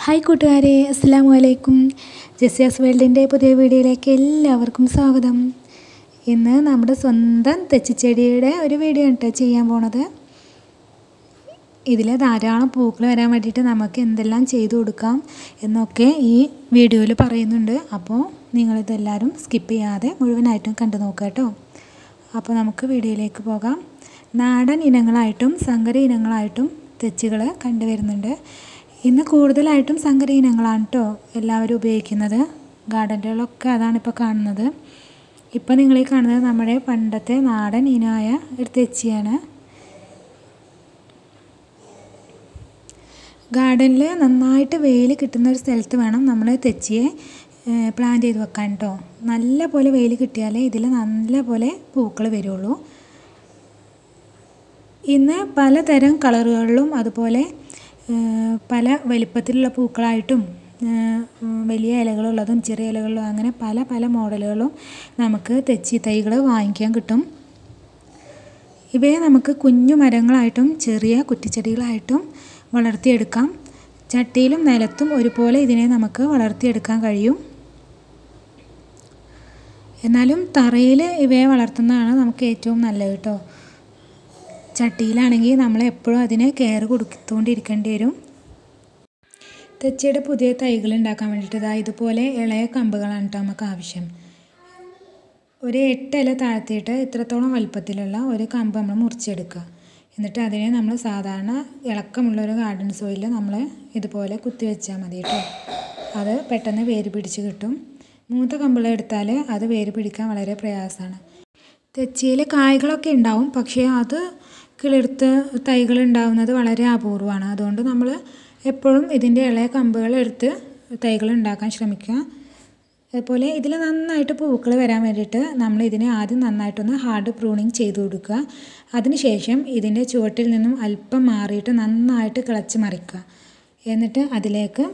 Hi കൂട്ടുകാരെ, അസ്സലാമു അലൈക്കും. ജെസ്സിയാസ് വേൾഡിൻ്റെ പുതിയ വീഡിയോയിലേക്ക് എല്ലാവർക്കും സ്വാഗതം. ഇന്ന് നമ്മുടെ സ്വന്തം തെച്ചിച്ചെടിയുടെ ഒരു വീഡിയോ ആണ് ചെയ്യാൻ പോണത്. ഇതിൽ ധാരാളം പൂക്കൾ വരാൻ വേണ്ടിയിട്ട് നമുക്ക് എന്തെല്ലാം ചെയ്തു കൊടുക്കാം എന്നൊക്കെ ഈ വീഡിയോയിൽ പറയുന്നുണ്ട്. അപ്പോൾ നിങ്ങളിതെല്ലാവരും സ്കിപ്പ് ചെയ്യാതെ മുഴുവനായിട്ടും കണ്ടു നോക്കുക കേട്ടോ. അപ്പോൾ നമുക്ക് വീഡിയോയിലേക്ക് പോകാം. നാടൻ ഇനങ്ങളായിട്ടും സങ്കര ഇനങ്ങളായിട്ടും തെച്ചികൾ കണ്ടുവരുന്നുണ്ട്. ഇന്ന് കൂടുതലായിട്ടും സങ്കര ഇനങ്ങളാണ് കേട്ടോ എല്ലാവരും ഉപയോഗിക്കുന്നത്. ഗാർഡനുകളൊക്കെ അതാണ് ഇപ്പോൾ കാണുന്നത്. ഇപ്പോൾ നിങ്ങളീ കാണുന്നത് നമ്മുടെ പണ്ടത്തെ നാടൻ ഇനമായ ഒരു തെച്ചിയാണ്. ഗാർഡനിൽ നന്നായിട്ട് വെയിൽ കിട്ടുന്ന ഒരു സ്ഥലത്ത് വേണം നമ്മൾ തെച്ചിയെ പ്ലാന്റ് ചെയ്ത് വെക്കാൻ കേട്ടോ. നല്ല പോലെ വെയിൽ കിട്ടിയാലേ ഇതിൽ നല്ല പോലെ പൂക്കൾ വരുള്ളൂ. ഇന്ന് പലതരം കളറുകളിലും അതുപോലെ പല വലിപ്പത്തിലുള്ള പൂക്കളായിട്ടും വലിയ ഇലകളുള്ളതും ചെറിയ ഇലകളുള്ളതും അങ്ങനെ പല പല മോഡലുകളും നമുക്ക് തെച്ചി തൈകൾ വാങ്ങിക്കാൻ കിട്ടും. ഇവയെ നമുക്ക് കുഞ്ഞു മരങ്ങളായിട്ടും ചെറിയ കുറ്റിച്ചെടികളായിട്ടും വളർത്തിയെടുക്കാം. ചട്ടിയിലും നിലത്തും ഒരുപോലെ ഇതിനെ നമുക്ക് വളർത്തിയെടുക്കാൻ കഴിയും. എന്നാലും തറയിൽ ഇവയെ വളർത്തുന്നതാണ് നമുക്ക് ഏറ്റവും നല്ലത് കേട്ടോ. ചട്ടിയിലാണെങ്കിൽ നമ്മൾ എപ്പോഴും അതിന് കെയർ കൊടുത്തുകൊണ്ടിരിക്കേണ്ടി വരും. തെച്ചിയുടെ പുതിയ തൈകൾ ഉണ്ടാക്കാൻ വേണ്ടിയിട്ട് ഇതുപോലെ ഇളയ കമ്പുകളാണ് കേട്ടോ നമുക്ക് ആവശ്യം. ഒരു 8 ഇല താഴ്ത്തിയിട്ട് ഇത്രത്തോളം വലുപ്പത്തിലുള്ള ഒരു കമ്പ് നമ്മൾ മുറിച്ചെടുക്കുക. എന്നിട്ട് അതിനെ നമ്മൾ സാധാരണ ഇളക്കമുള്ളൊരു ഗാർഡൻ സോയിൽ നമ്മൾ ഇതുപോലെ കുത്തി വെച്ചാൽ മതി കേട്ടോ. അത് പെട്ടെന്ന് വേര് പിടിച്ച് കിട്ടും. മൂത്ത കമ്പുകളെടുത്താൽ അത് വേര് പിടിക്കാൻ വളരെ പ്രയാസമാണ്. തെച്ചിയിൽ കായ്കളൊക്കെ ഉണ്ടാവും, പക്ഷേ അത് കിളിർത്ത് തൈകൾ ഉണ്ടാവുന്നത് വളരെ അപൂർവമാണ്. അതുകൊണ്ട് നമ്മൾ എപ്പോഴും ഇതിൻ്റെ ഇളയ കമ്പുകൾ എടുത്ത് തൈകൾ ഉണ്ടാക്കാൻ ശ്രമിക്കുക. അതുപോലെ ഇതിൽ നന്നായിട്ട് പൂക്കൾ വരാൻ വേണ്ടിയിട്ട് നമ്മൾ ഇതിനെ ആദ്യം നന്നായിട്ടൊന്ന് ഹാർഡ് പ്രൂണിങ് ചെയ്ത് കൊടുക്കുക. അതിനുശേഷം ഇതിൻ്റെ ചുവട്ടിൽ നിന്നും അല്പം മാറിയിട്ട് നന്നായിട്ട് കിളച്ച് മറിക്കുക. എന്നിട്ട് അതിലേക്ക്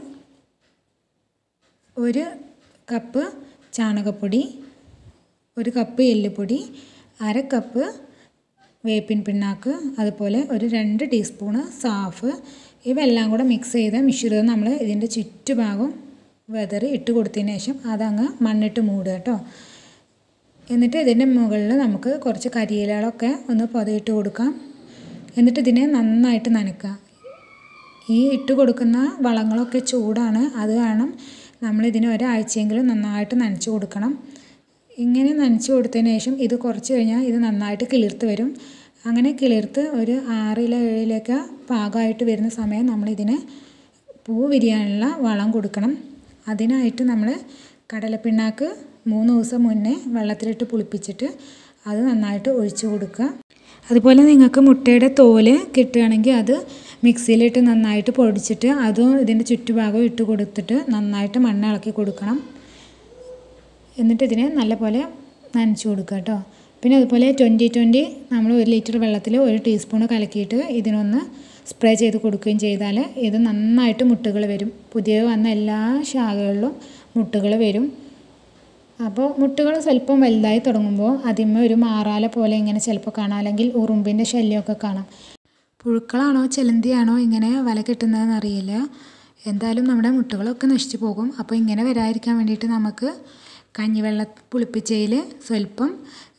1 കപ്പ് ചാണകപ്പൊടി, 1 കപ്പ് എല്ലുപൊടി, 1/2 കപ്പ് വേപ്പിൻ പിണ്ണാക്ക്, അതുപോലെ ഒരു 2 ടീസ്പൂണ് സാഫ്, ഇവയെല്ലാം കൂടെ മിക്സ് ചെയ്ത മിശ്രിതം നമ്മൾ ഇതിൻ്റെ ചുറ്റുഭാഗം വെതറി ഇട്ട് കൊടുത്തതിന് ശേഷം അതങ്ങ് മണ്ണിട്ട് മൂടുക കേട്ടോ. എന്നിട്ട് ഇതിൻ്റെ മുകളിൽ നമുക്ക് കുറച്ച് കരിയിലകളൊക്കെ ഒന്ന് പൊതയിട്ട് കൊടുക്കാം. എന്നിട്ട് ഇതിനെ നന്നായിട്ട് നനയ്ക്കുക. ഈ ഇട്ട് കൊടുക്കുന്ന വളങ്ങളൊക്കെ ചൂടാണ്, അത് കാരണം നമ്മളിതിന് ഒരാഴ്ചയെങ്കിലും നന്നായിട്ട് നനച്ച് കൊടുക്കണം. ഇങ്ങനെ നനച്ച് കൊടുത്തതിന് ശേഷം ഇത് കുറച്ച് കഴിഞ്ഞാൽ ഇത് നന്നായിട്ട് കിളിർത്ത് വരും. അങ്ങനെ കിളിർത്ത് ഒരു 6 ഇല 7 ഇലയൊക്കെ പാകമായിട്ട് വരുന്ന സമയം നമ്മളിതിന് പൂ വിരിയാനുള്ള വളം കൊടുക്കണം. അതിനായിട്ട് നമ്മൾ കടലപ്പിണ്ണാക്ക് 3 ദിവസം മുന്നേ വെള്ളത്തിലിട്ട് പുളിപ്പിച്ചിട്ട് അത് നന്നായിട്ട് ഒഴിച്ചു കൊടുക്കുക. അതുപോലെ നിങ്ങൾക്ക് മുട്ടയുടെ തോല് കിട്ടുകയാണെങ്കിൽ അത് മിക്സിയിലിട്ട് നന്നായിട്ട് പൊടിച്ചിട്ട് അതും ഇതിൻ്റെ ചുറ്റുഭാഗം ഇട്ട് കൊടുത്തിട്ട് നന്നായിട്ട് മണ്ണ് ഇളക്കി കൊടുക്കണം. എന്നിട്ട് ഇതിനെ നല്ലപോലെ നനച്ച് കൊടുക്കുക കേട്ടോ. പിന്നെ അതുപോലെ 20-20 നമ്മൾ 1 ലിറ്റർ വെള്ളത്തിൽ 1 ടീസ്പൂൺ കലക്കിയിട്ട് ഇതിനൊന്ന് സ്പ്രേ ചെയ്ത് കൊടുക്കുകയും ചെയ്താൽ ഇത് നന്നായിട്ട് മുട്ടുകൾ വരും. പുതിയ വന്ന എല്ലാ ശാഖകളിലും മുട്ടുകൾ വരും. അപ്പോൾ മുട്ടുകൾ സ്വല്പം വലുതായി തുടങ്ങുമ്പോൾ അതിന്മേൽ ഒരു മാറാല പോലെ ഇങ്ങനെ ചിലപ്പോൾ കാണാം, അല്ലെങ്കിൽ ഉറുമ്പിൻ്റെ ശല്യമൊക്കെ കാണാം. പുഴുക്കളാണോ ചെലന്തിയാണോ ഇങ്ങനെ വല കെട്ടുന്നതെന്ന് അറിയില്ല. എന്തായാലും നമ്മുടെ മുട്ടുകളൊക്കെ നശിച്ചു പോകും. അപ്പോൾ ഇങ്ങനെ വരാതിരിക്കാൻ വേണ്ടിയിട്ട് നമുക്ക് കഞ്ഞിവെള്ളം പുളിപ്പിച്ചതിൽ സ്വല്പം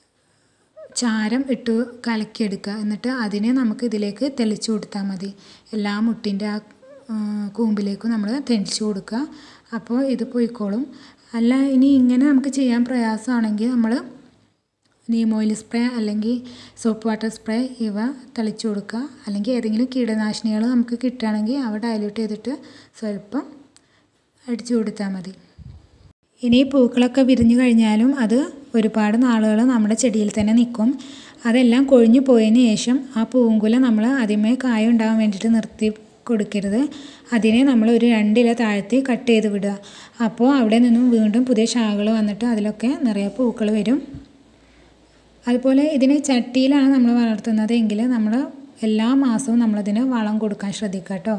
ചാരം ഇട്ട് കലക്കിയെടുക്കുക. എന്നിട്ട് അതിനെ നമുക്ക് ഇതിലേക്ക് തെളിച്ച് കൊടുത്താൽ മതി. എല്ലാ മുട്ടിൻ്റെ ആ കൂമ്പിലേക്കും നമ്മൾ തെളിച്ച് കൊടുക്കുക. അപ്പോൾ ഇത് പോയിക്കോളും. അല്ല ഇനി ഇങ്ങനെ നമുക്ക് ചെയ്യാൻ പ്രയാസമാണെങ്കിൽ നമ്മൾ നീം ഓയിൽ സ്പ്രേ അല്ലെങ്കിൽ സോപ്പ് വാട്ടർ സ്പ്രേ ഇവ തളിച്ചു കൊടുക്കുക. അല്ലെങ്കിൽ ഏതെങ്കിലും കീടനാശിനികൾ നമുക്ക് കിട്ടുകയാണെങ്കിൽ അവ ഡൈല്യൂട്ട് ചെയ്തിട്ട് സ്വല്പം അടിച്ചു കൊടുത്താൽ മതി. ഇനി പൂക്കളൊക്കെ വിരിഞ്ഞു കഴിഞ്ഞാലും അത് ഒരുപാട് നാളുകൾ നമ്മുടെ ചെടിയിൽ തന്നെ നിൽക്കും. അതെല്ലാം കൊഴിഞ്ഞു പോയതിന് ശേഷം ആ പൂങ്കുല നമ്മൾ അതിന്മേൽ കായ ഉണ്ടാകാൻ വേണ്ടിയിട്ട് നിർത്തി കൊടുക്കരുത്. അതിനെ നമ്മൾ ഒരു 2 ഇല താഴ്ത്തി കട്ട് ചെയ്ത് വിടുക. അപ്പോൾ അവിടെ നിന്നും വീണ്ടും പുതിയ ശാഖകൾ വന്നിട്ട് അതിലൊക്കെ നിറയെ പൂക്കൾ വരും. അതുപോലെ ഇതിനെ ചട്ടിയിലാണ് നമ്മൾ വളർത്തുന്നത് എങ്കിൽ നമ്മൾ എല്ലാ മാസവും നമ്മളതിന് വളം കൊടുക്കാൻ ശ്രദ്ധിക്കുക കേട്ടോ.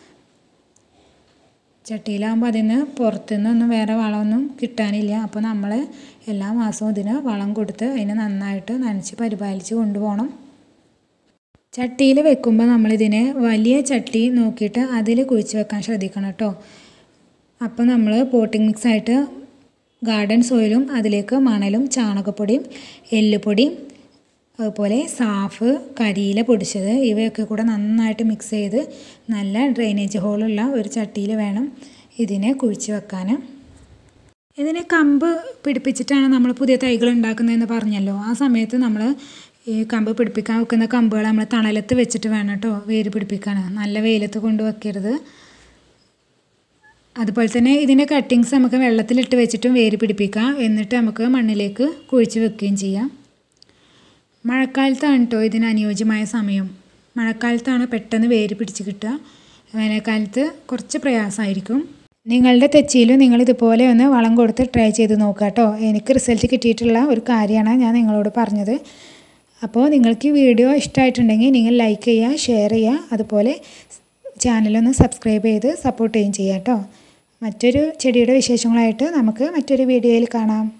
ചട്ടിയിലാകുമ്പോൾ അതിന് പുറത്തുനിന്നൊന്നും വേറെ വളമൊന്നും കിട്ടാനില്ല. അപ്പോൾ നമ്മൾ എല്ലാ മാസവും ഇതിന് വളം കൊടുത്ത് അതിനെ നന്നായിട്ട് നനച്ച് പരിപാലിച്ച് കൊണ്ടുപോകണം. ചട്ടിയിൽ വെക്കുമ്പോൾ നമ്മളിതിനെ വലിയ ചട്ടി നോക്കിയിട്ട് അതിൽ കുഴിച്ച് വെക്കാൻ ശ്രദ്ധിക്കണം കേട്ടോ. അപ്പോൾ നമ്മൾ പോട്ടിംഗ് മിക്സായിട്ട് ഗാർഡൻ സോയിലും അതിലേക്ക് മണലും ചാണകപ്പൊടിയും എല്ലുപൊടിയും അതുപോലെ സാഫ് കരിയില പൊടിച്ചത് ഇവയൊക്കെ കൂടെ നന്നായിട്ട് മിക്സ് ചെയ്ത് നല്ല ഡ്രെയിനേജ് ഹോളുള്ള ഒരു ചട്ടിയിൽ വേണം ഇതിനെ കുഴിച്ച് വെക്കാൻ. ഇതിനെ കമ്പ് പിടിപ്പിച്ചിട്ടാണ് നമ്മൾ പുതിയ തൈകൾ ഉണ്ടാക്കുന്നതെന്ന് പറഞ്ഞല്ലോ. ആ സമയത്ത് നമ്മൾ ഈ കമ്പ് പിടിപ്പിക്കാൻ വെക്കുന്ന കമ്പുകൾ നമ്മൾ തണലത്ത് വെച്ചിട്ട് വേണം കേട്ടോ വേര് പിടിപ്പിക്കാൻ. നല്ല വെയിലത്ത് കൊണ്ട് വെക്കരുത്. അതുപോലെ തന്നെ ഇതിൻ്റെ കട്ടിങ്സ് നമുക്ക് വെള്ളത്തിലിട്ട് വെച്ചിട്ടും വേര് പിടിപ്പിക്കാം. എന്നിട്ട് നമുക്ക് മണ്ണിലേക്ക് കുഴിച്ച് വെക്കുകയും ചെയ്യാം. മഴക്കാലത്താണ് കേട്ടോ ഇതിന് അനുയോജ്യമായ സമയം. മഴക്കാലത്താണ് പെട്ടെന്ന് വേര് പിടിച്ച് കിട്ടുക. വേനൽക്കാലത്ത് കുറച്ച് പ്രയാസമായിരിക്കും. നിങ്ങളുടെ തെച്ചിയിലും നിങ്ങൾ ഇതുപോലെ ഒന്ന് വളം കൊടുത്ത് ട്രൈ ചെയ്ത് നോക്കുക കേട്ടോ. എനിക്ക് റിസൾട്ട് കിട്ടിയിട്ടുള്ള ഒരു കാര്യമാണ് ഞാൻ നിങ്ങളോട് പറഞ്ഞത്. അപ്പോൾ നിങ്ങൾക്ക് ഈ വീഡിയോ ഇഷ്ടമായിട്ടുണ്ടെങ്കിൽ നിങ്ങൾ ലൈക്ക് ചെയ്യുക, ഷെയർ ചെയ്യുക, അതുപോലെ ചാനലൊന്ന് സബ്സ്ക്രൈബ് ചെയ്ത് സപ്പോർട്ട് ചെയ്യുകയും ചെയ്യാം കേട്ടോ. മറ്റൊരു ചെടിയുടെ വിശേഷങ്ങളായിട്ട് നമുക്ക് മറ്റൊരു വീഡിയോയിൽ കാണാം.